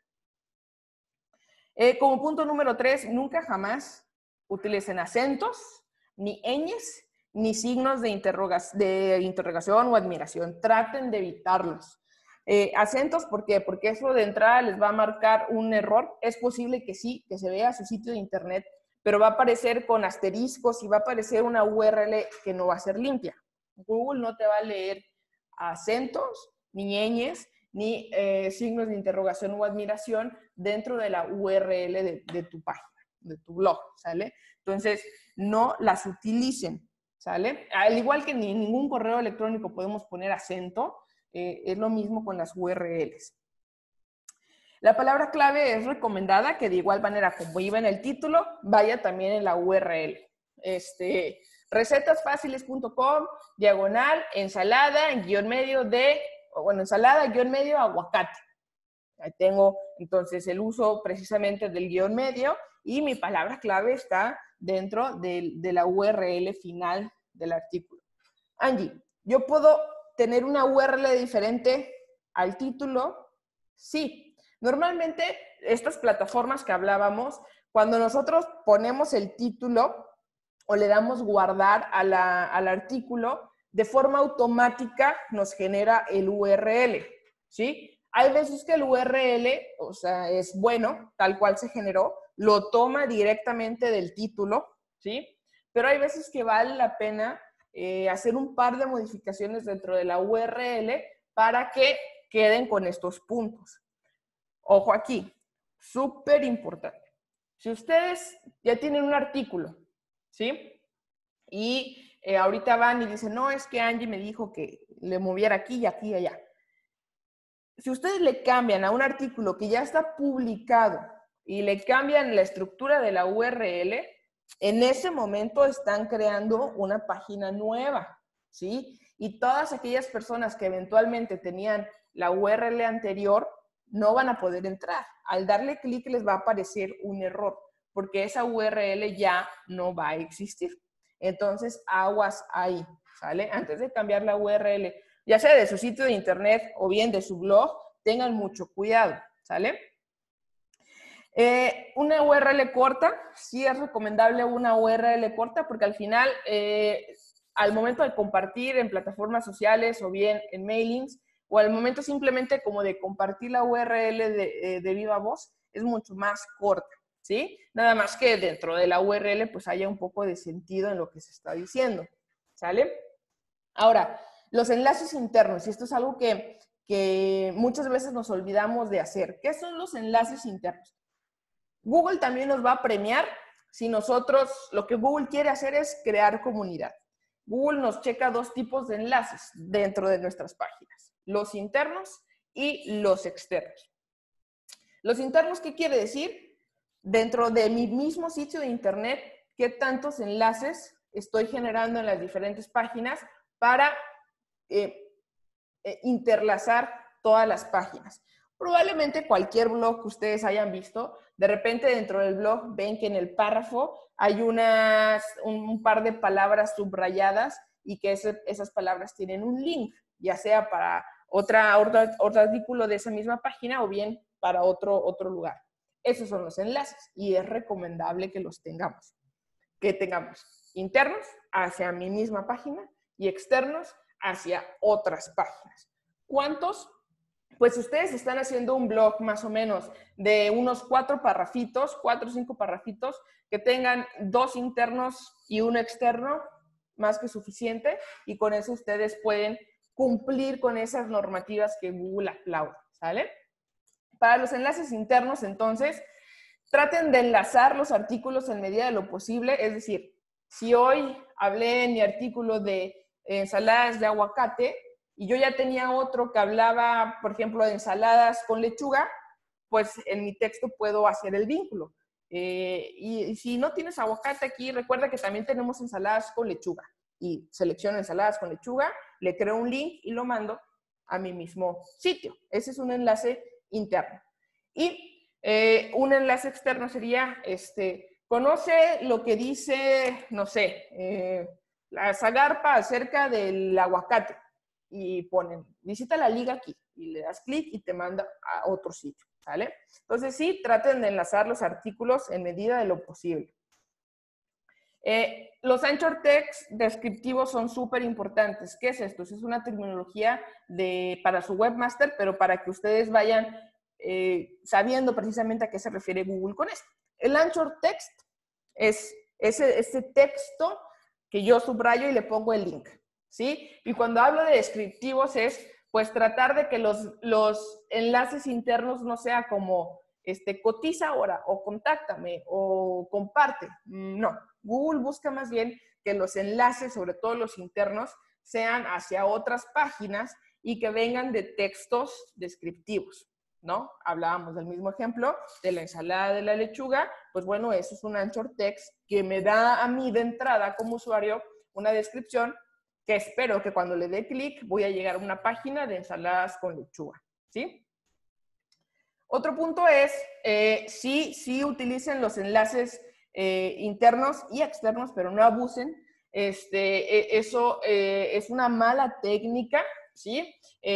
Como punto número 3, nunca jamás utilicen acentos, ni ñes, ni signos de interrogación o admiración. Traten de evitarlos. Acentos, ¿por qué? Porque eso de entrada les va a marcar un error. Es posible que sí, que se vea su sitio de internet, pero va a aparecer con asteriscos y va a aparecer una URL que no va a ser limpia. Google no te va a leer acentos, ni ñes, ni signos de interrogación o admiración dentro de la URL de tu página, de tu blog, ¿sale? Entonces, no las utilicen, ¿sale? Al igual que en ningún correo electrónico podemos poner acento, es lo mismo con las URLs. La palabra clave es recomendada que de igual manera como iba en el título, vaya también en la URL. Recetasfáciles.com, /ensalada, ensalada, aguacate. Ahí tengo entonces el uso precisamente del guión medio y mi palabra clave está dentro de la URL final del artículo. Angie, ¿yo puedo tener una URL diferente al título? Sí. Normalmente estas plataformas que hablábamos, cuando nosotros ponemos el título o le damos guardar al artículo, de forma automática nos genera el URL, ¿sí? Hay veces que el URL, o sea, es bueno, tal cual se generó, lo toma directamente del título, ¿sí? Pero hay veces que vale la pena hacer un par de modificaciones dentro de la URL para que queden con estos puntos. Ojo aquí, súper importante. Si ustedes ya tienen un artículo, ¿sí? Y ahorita van y dicen, no, es que Angie me dijo que le moviera aquí y aquí y allá. Si ustedes le cambian a un artículo que ya está publicado y le cambian la estructura de la URL, en ese momento están creando una página nueva, ¿sí? Y todas aquellas personas que eventualmente tenían la URL anterior no van a poder entrar. Al darle clic les va a aparecer un error, porque esa URL ya no va a existir. Entonces, aguas ahí, ¿sale? Antes de cambiar la URL, ya sea de su sitio de internet o bien de su blog, tengan mucho cuidado, ¿sale? Una URL corta, sí es recomendable una URL corta porque al final, al momento de compartir en plataformas sociales o bien en mailings, o al momento simplemente como de compartir la URL de viva voz, es mucho más corta, ¿sí? Nada más que dentro de la URL pues haya un poco de sentido en lo que se está diciendo, ¿sale? Ahora, los enlaces internos, y esto es algo que muchas veces nos olvidamos de hacer. ¿Qué son los enlaces internos? Google también nos va a premiar si nosotros, lo que Google quiere hacer es crear comunidad. Google nos checa dos tipos de enlaces dentro de nuestras páginas, los internos y los externos. Los internos, ¿qué quiere decir? Dentro de mi mismo sitio de internet, ¿qué tantos enlaces estoy generando en las diferentes páginas para interlazar todas las páginas? Probablemente cualquier blog que ustedes hayan visto, de repente dentro del blog ven que en el párrafo hay un par de palabras subrayadas y que esas palabras tienen un link, ya sea para otro artículo de esa misma página o bien para otro lugar. Esos son los enlaces y es recomendable que los tengamos. Que tengamos internos hacia mi misma página y externos hacia otras páginas. ¿Cuántos? Pues ustedes están haciendo un blog más o menos de unos 4 o 5 parrafitos, que tengan 2 internos y 1 externo, más que suficiente, y con eso ustedes pueden cumplir con esas normativas que Google aplaude, ¿sale? Para los enlaces internos, entonces, traten de enlazar los artículos en medida de lo posible, es decir, si hoy hablé en mi artículo de ensaladas de aguacate, y yo ya tenía otro que hablaba, por ejemplo, de ensaladas con lechuga, pues en mi texto puedo hacer el vínculo. Y si no tienes aguacate aquí, recuerda que también tenemos ensaladas con lechuga. Y selecciono ensaladas con lechuga, le creo un link y lo mando a mi mismo sitio. Ese es un enlace interno. Y un enlace externo sería, conoce lo que dice, no sé, la Zagarpa acerca del aguacate. Y ponen, visita la liga aquí, y le das clic y te manda a otro sitio, ¿sale? Entonces sí, traten de enlazar los artículos en medida de lo posible. Los anchor text descriptivos son súper importantes. ¿Qué es esto? Es una terminología para su webmaster, pero para que ustedes vayan sabiendo precisamente a qué se refiere Google con esto. El anchor text es ese texto que yo subrayo y le pongo el link, ¿sí? Y cuando hablo de descriptivos es, pues, tratar de que los enlaces internos no sea como, cotiza ahora, o contáctame, o comparte. No, Google busca más bien que los enlaces, sobre todo los internos, sean hacia otras páginas y que vengan de textos descriptivos. ¿no? Hablábamos del mismo ejemplo de la ensalada de la lechuga, pues bueno, eso es un anchor text que me da a mí de entrada como usuario una descripción que espero que cuando le dé clic voy a llegar a una página de ensaladas con lechuga, ¿sí? Otro punto es, sí utilicen los enlaces internos y externos, pero no abusen. Eso es una mala técnica, ¿sí?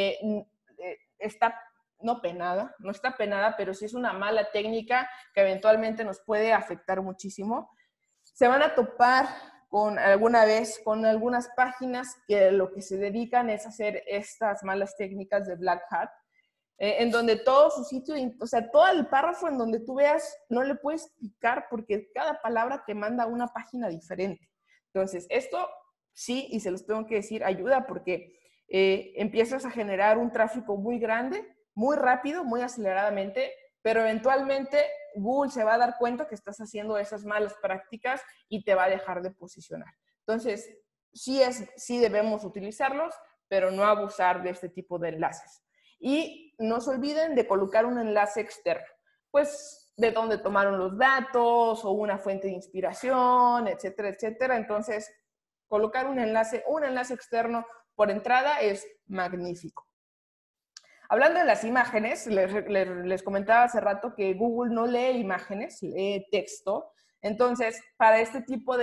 Está no penada, no está penada, pero sí es una mala técnica que eventualmente nos puede afectar muchísimo. Se van a topar alguna vez con algunas páginas que lo que se dedican es hacer estas malas técnicas de Black Hat, en donde todo su sitio, o sea, todo el párrafo en donde tú veas, no le puedes picar porque cada palabra te manda a una página diferente. Entonces, esto sí, y se los tengo que decir, ayuda porque empiezas a generar un tráfico muy grande, muy rápido, muy aceleradamente, pero eventualmente Google se va a dar cuenta que estás haciendo esas malas prácticas y te va a dejar de posicionar. Entonces, sí debemos utilizarlos, pero no abusar de este tipo de enlaces. Y no se olviden de colocar un enlace externo, pues de dónde tomaron los datos o una fuente de inspiración, etcétera, etcétera. Entonces, colocar un enlace externo por entrada es magnífico. Hablando de las imágenes, les comentaba hace rato que Google no lee imágenes, lee texto. Entonces, para este tipo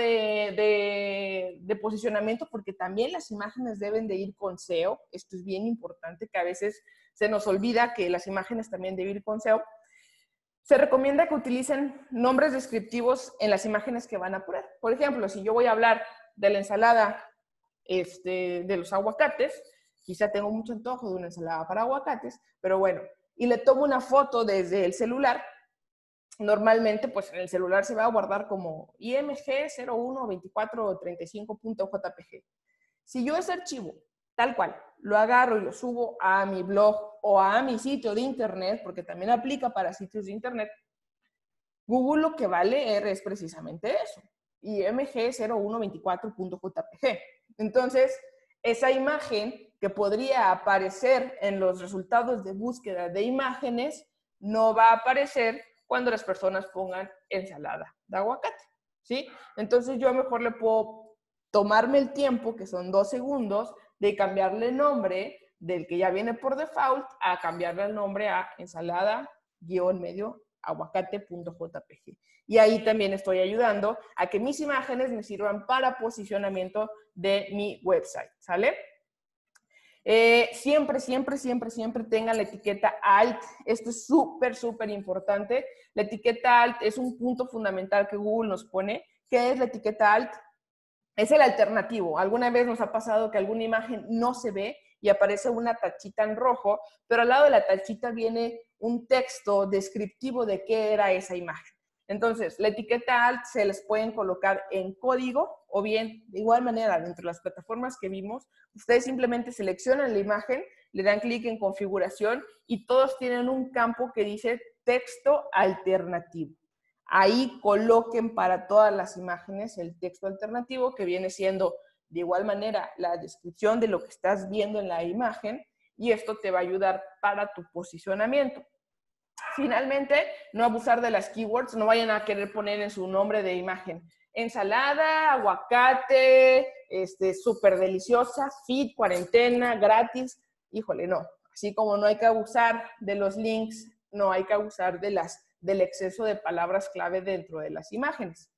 de posicionamiento, porque también las imágenes deben de ir con SEO, esto es bien importante, que a veces se nos olvida que las imágenes también deben ir con SEO, se recomienda que utilicen nombres descriptivos en las imágenes que van a poner. Por ejemplo, si yo voy a hablar de la ensalada de los aguacates, quizá tengo mucho antojo de una ensalada para aguacates, pero bueno, y le tomo una foto desde el celular, normalmente pues en el celular se va a guardar como IMG 012435.jpg. Si yo ese archivo, tal cual, lo agarro y lo subo a mi blog o a mi sitio de internet, porque también aplica para sitios de internet, Google lo que va a leer es precisamente eso, IMG 0124.jpg. Entonces, esa imagen que podría aparecer en los resultados de búsqueda de imágenes no va a aparecer cuando las personas pongan ensalada de aguacate, ¿sí? Entonces yo mejor le puedo tomarme el tiempo, que son 2 segundos, de cambiarle el nombre del que ya viene por default a cambiarle el nombre a ensalada-medio aguacate.jpg. Y ahí también estoy ayudando a que mis imágenes me sirvan para posicionamiento de mi website, ¿sale? Siempre tengan la etiqueta alt. Esto es súper importante. La etiqueta alt es un punto fundamental que Google nos pone. ¿Qué es la etiqueta alt? Es el alternativo. Alguna vez nos ha pasado que alguna imagen no se ve y aparece una tachita en rojo, pero al lado de la tachita viene un texto descriptivo de qué era esa imagen. Entonces, la etiqueta alt se les pueden colocar en código o bien, de igual manera, dentro de las plataformas que vimos, ustedes simplemente seleccionan la imagen, le dan clic en configuración y todos tienen un campo que dice texto alternativo. Ahí coloquen para todas las imágenes el texto alternativo que viene siendo de igual manera la descripción de lo que estás viendo en la imagen y esto te va a ayudar para tu posicionamiento. Finalmente, no abusar de las keywords, no vayan a querer poner en su nombre de imagen ensalada, aguacate, súper deliciosa, fit, cuarentena, gratis. Híjole, no. Así como no hay que abusar de los links, no hay que abusar del exceso de palabras clave dentro de las imágenes.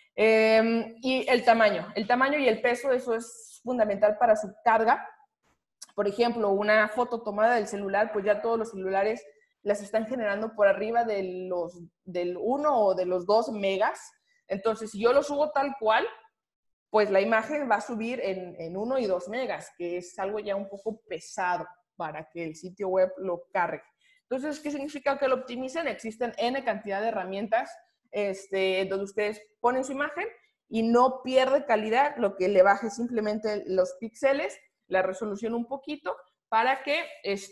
Y el tamaño y el peso, eso es fundamental para su carga. Por ejemplo, una foto tomada del celular, pues ya todos los celulares las están generando por arriba del 1 o de los 2 megas. Entonces, si yo lo subo tal cual, pues la imagen va a subir en 1 y 2 megas, que es algo ya un poco pesado para que el sitio web lo cargue. Entonces, ¿qué significa que lo optimicen? Existen N cantidad de herramientas donde ustedes ponen su imagen y no pierde calidad, lo que le baje simplemente los píxeles, la resolución un poquito, para que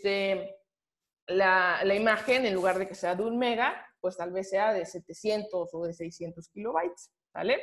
la imagen, en lugar de que sea de 1 mega, pues tal vez sea de 700 o de 600 kilobytes, ¿vale?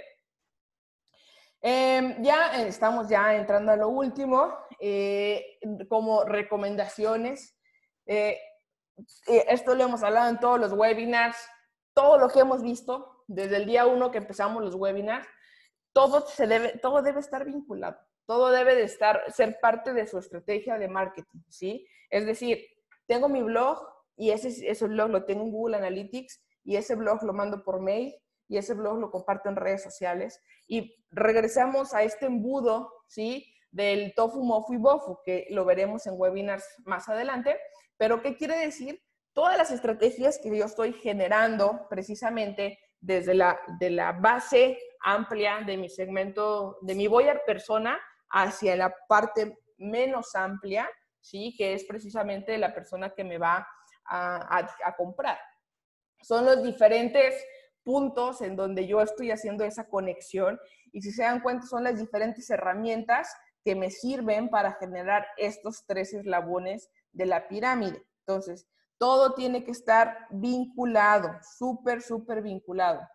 Ya estamos ya entrando a lo último, como recomendaciones. esto lo hemos hablado en todos los webinars, todo lo que hemos visto desde el día 1 que empezamos los webinars, todo debe estar vinculado, todo debe de ser parte de su estrategia de marketing, ¿sí? Es decir, tengo mi blog y ese blog lo tengo en Google Analytics y ese blog lo mando por mail y ese blog lo comparto en redes sociales y regresamos a este embudo, ¿sí? Del tofu, mofu y bofu, que lo veremos en webinars más adelante. Pero, ¿qué quiere decir? Todas las estrategias que yo estoy generando precisamente desde de la base amplia de mi segmento, de mi buyer persona, hacia la parte menos amplia, ¿sí? Que es precisamente la persona que me va a comprar. Son los diferentes puntos en donde yo estoy haciendo esa conexión y si se dan cuenta son las diferentes herramientas que me sirven para generar estos 3 eslabones de la pirámide. Entonces, todo tiene que estar vinculado, súper, súper vinculado.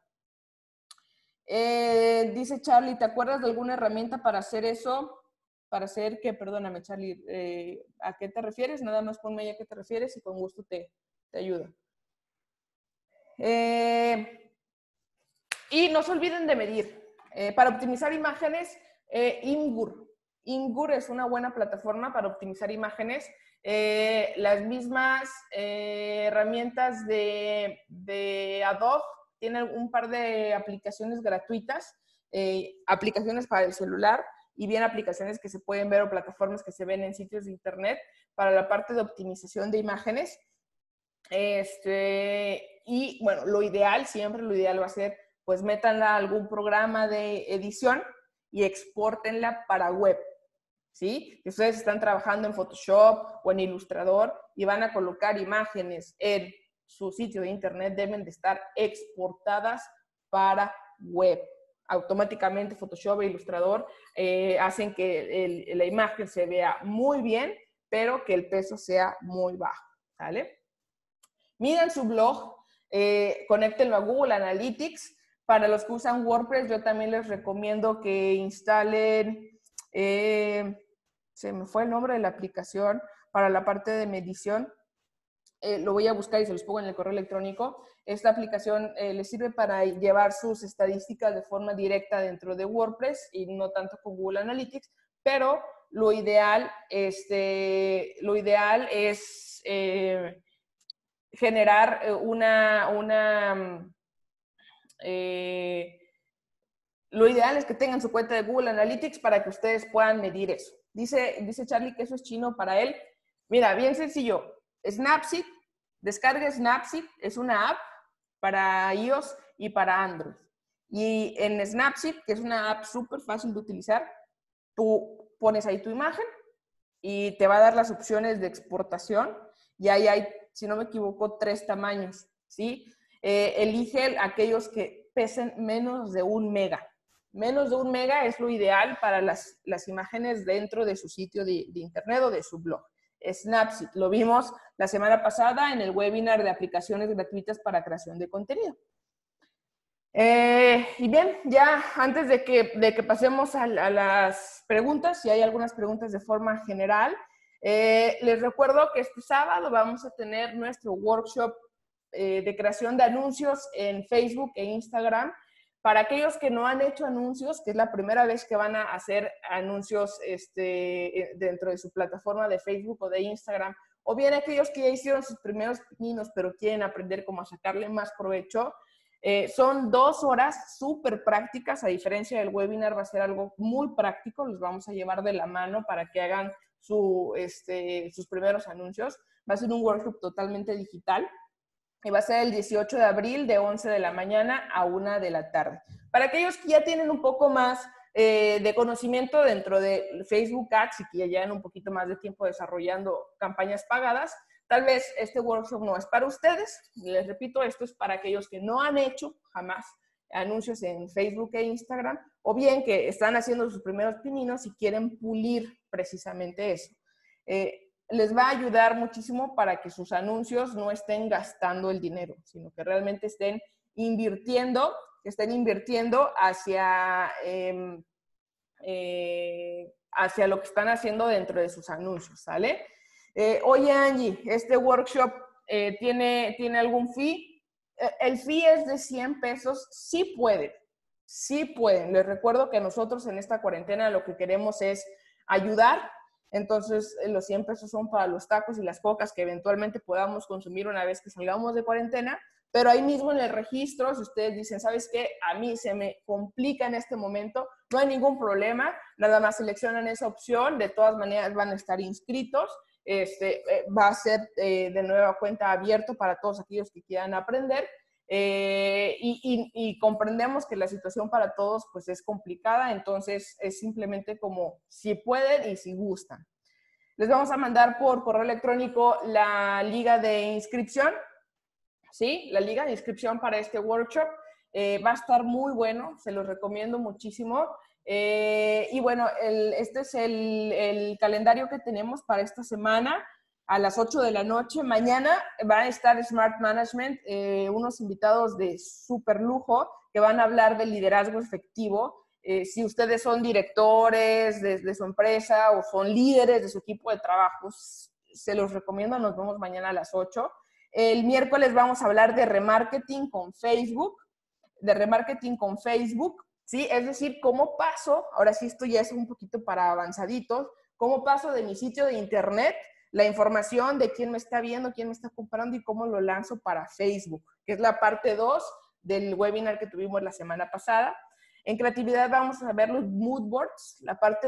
Dice Charlie, ¿te acuerdas de alguna herramienta para hacer eso? Para hacer que, perdóname Charlie, ¿a qué te refieres? Nada más ponme ahí a qué te refieres y con gusto te ayudo. Y no se olviden de medir. Para optimizar imágenes, Imgur. Imgur es una buena plataforma para optimizar imágenes. Las mismas herramientas de Adobe tienen un par de aplicaciones gratuitas, aplicaciones para el celular y bien aplicaciones que se pueden ver o plataformas que se ven en sitios de internet para la parte de optimización de imágenes. Y bueno, siempre lo ideal va a ser, pues métanla a algún programa de edición y exportenla para web, ¿sí? Que ustedes están trabajando en Photoshop o en Illustrator y van a colocar imágenes en su sitio de internet, deben de estar exportadas para web. Automáticamente Photoshop e Illustrator hacen que la imagen se vea muy bien, pero que el peso sea muy bajo, ¿sale? Miren su blog, conéctenlo a Google Analytics. Para los que usan WordPress, yo también les recomiendo que instalen, se me fue el nombre de la aplicación, para la parte de medición. Lo voy a buscar y se los pongo en el correo electrónico. Esta aplicación les sirve para llevar sus estadísticas de forma directa dentro de WordPress y no tanto con Google Analytics, pero lo ideal es generar lo ideal es que tengan su cuenta de Google Analytics para que ustedes puedan medir eso. Dice Charlie que eso es chino para él. Mira, bien sencillo. Snapseed, descarga Snapseed, es una app para iOS y para Android. Y en Snapseed, que es una app súper fácil de utilizar, tú pones ahí tu imagen y te va a dar las opciones de exportación. Y ahí hay, si no me equivoco, 3 tamaños, ¿sí? Elige aquellos que pesen menos de 1 mega. Menos de 1 mega es lo ideal para las imágenes dentro de su sitio de internet o de su blog. Snapseed, lo vimos la semana pasada en el webinar de aplicaciones gratuitas para creación de contenido. Y bien, ya antes de que pasemos a las preguntas, si hay algunas preguntas de forma general, les recuerdo que este sábado vamos a tener nuestro workshop de creación de anuncios en Facebook e Instagram. Para aquellos que no han hecho anuncios, que es la primera vez que van a hacer anuncios dentro de su plataforma de Facebook o de Instagram, o bien aquellos que ya hicieron sus primeros pininos, pero quieren aprender cómo sacarle más provecho, son 2 horas súper prácticas. A diferencia del webinar, va a ser algo muy práctico. Los vamos a llevar de la mano para que hagan sus primeros anuncios. Va a ser un workshop totalmente digital. Y va a ser el 18 de abril de 11 de la mañana a 1 de la tarde. Para aquellos que ya tienen un poco más de conocimiento dentro de Facebook Ads y que ya llevan un poquito más de tiempo desarrollando campañas pagadas, tal vez este workshop no es para ustedes. Les repito, esto es para aquellos que no han hecho jamás anuncios en Facebook e Instagram, o bien que están haciendo sus primeros pininos y quieren pulir precisamente eso. Les va a ayudar muchísimo para que sus anuncios no estén gastando el dinero, sino que realmente estén invirtiendo hacia lo que están haciendo dentro de sus anuncios, ¿sale? Oye, Angie, este workshop, ¿tiene algún fee? El fee es de 100 pesos. Sí pueden. Sí pueden. Les recuerdo que nosotros en esta cuarentena lo que queremos es ayudar. Entonces, los 100 pesos son para los tacos y las cocas que eventualmente podamos consumir una vez que salgamos de cuarentena. Pero ahí mismo en el registro, si ustedes dicen, ¿sabes qué? A mí se me complica en este momento, no hay ningún problema. Nada más seleccionan esa opción. De todas maneras, van a estar inscritos. Va a ser de nueva cuenta abierto para todos aquellos que quieran aprender. Y comprendemos que la situación para todos pues es complicada, entonces es simplemente como si pueden y si gustan. Les vamos a mandar por correo electrónico la liga de inscripción, ¿sí? La liga de inscripción para este workshop. Va a estar muy bueno, se los recomiendo muchísimo. Y bueno, este es el calendario que tenemos para esta semana. A las 8 de la noche. Mañana va a estar Smart Management, unos invitados de súper lujo que van a hablar de liderazgo efectivo. Si ustedes son directores de su empresa o son líderes de su equipo de trabajo, se los recomiendo. Nos vemos mañana a las 8. El miércoles vamos a hablar de remarketing con Facebook, ¿sí? Es decir, cómo paso, ahora sí esto ya es un poquito para avanzaditos, cómo paso de mi sitio de internet la información de quién me está viendo, quién me está comprando y cómo lo lanzo para Facebook, que es la parte 2 del webinar que tuvimos la semana pasada. En creatividad vamos a ver los mood boards, la parte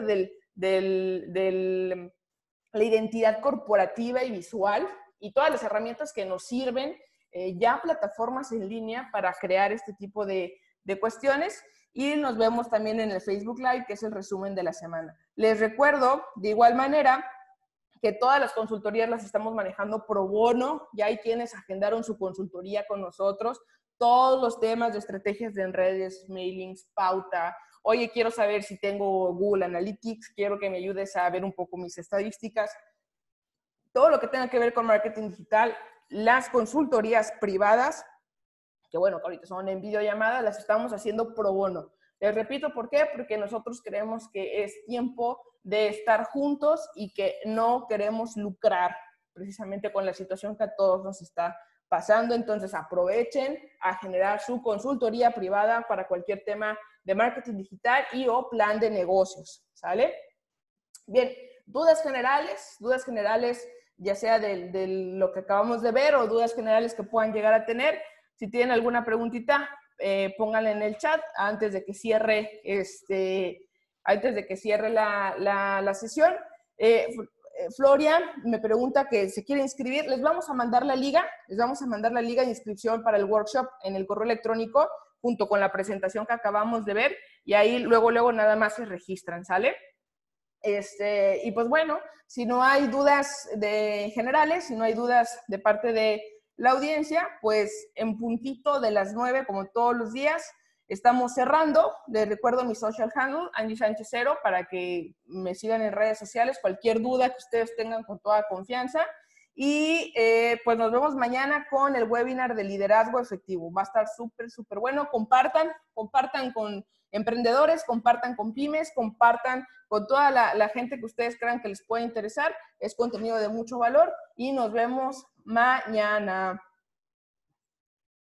la identidad corporativa y visual y todas las herramientas que nos sirven, ya plataformas en línea para crear este tipo de cuestiones. Y nos vemos también en el Facebook Live, que es el resumen de la semana. Les recuerdo, de igual manera, que todas las consultorías las estamos manejando pro bono. Ya hay quienes agendaron su consultoría con nosotros. Todos los temas de estrategias de redes, mailings, pauta. Oye, quiero saber si tengo Google Analytics. Quiero que me ayudes a ver un poco mis estadísticas. Todo lo que tenga que ver con marketing digital. Las consultorías privadas, que bueno, que ahorita son en videollamada, las estamos haciendo pro bono. Les repito, ¿por qué? Porque nosotros creemos que es tiempo de estar juntos y que no queremos lucrar precisamente con la situación que a todos nos está pasando. Entonces aprovechen a generar su consultoría privada para cualquier tema de marketing digital y o plan de negocios, ¿sale? Bien, dudas generales, ya sea de lo que acabamos de ver o dudas generales que puedan llegar a tener. Si tienen alguna preguntita, pónganla en el chat antes de que cierre la sesión. Florian me pregunta que se quiere inscribir. Les vamos a mandar la liga de inscripción para el workshop en el correo electrónico junto con la presentación que acabamos de ver y ahí luego nada más se registran, ¿sale? Y pues bueno, si no hay dudas generales, si no hay dudas de parte de la audiencia, pues en puntito de las 9, como todos los días, estamos cerrando. Les recuerdo mi social handle, Angie Sánchez 0, para que me sigan en redes sociales. Cualquier duda que ustedes tengan con toda confianza. Y pues nos vemos mañana con el webinar de liderazgo efectivo. Va a estar súper bueno. Compartan con emprendedores, compartan con pymes, compartan con toda la gente que ustedes crean que les puede interesar. Es contenido de mucho valor y nos vemos mañana.